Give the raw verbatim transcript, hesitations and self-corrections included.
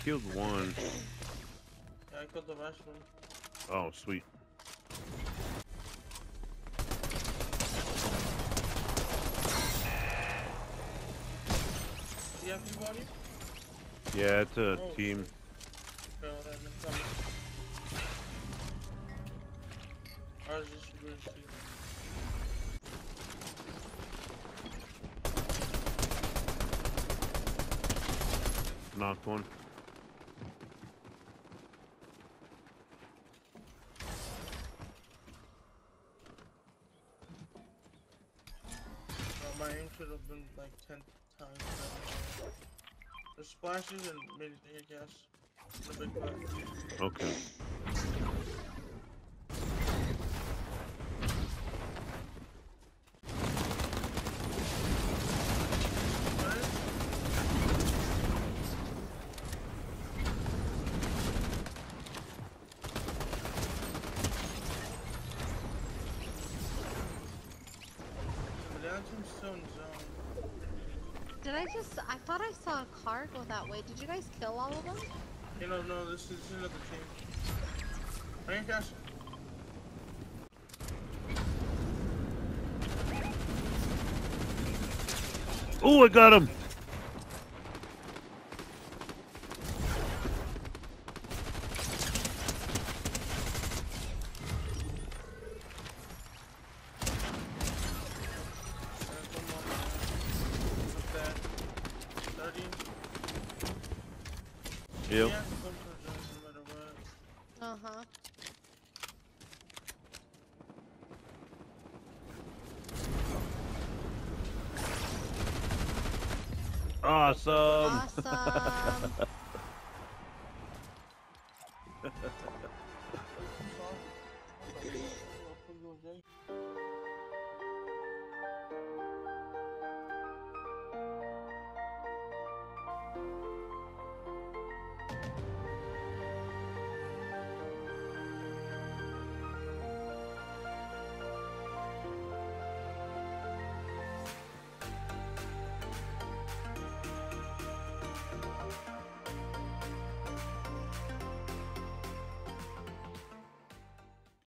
killed one. Yeah, I killed the last one. Oh, sweet. Do you have anybody? Yeah, it's a Oh, team. shit. Okay, well, then, come. I was just really stupid. Knocked one. Uh, my aim should have been like ten times better. There's splashes and maybe I guess. The big butt. Okay. Still in zone. Did I just? I thought I saw a car go that way. Did you guys kill all of them? You know, no, this is, this is another team. I ain't got. Oh, I got him. Yep. Uh huh. Awesome. Awesome.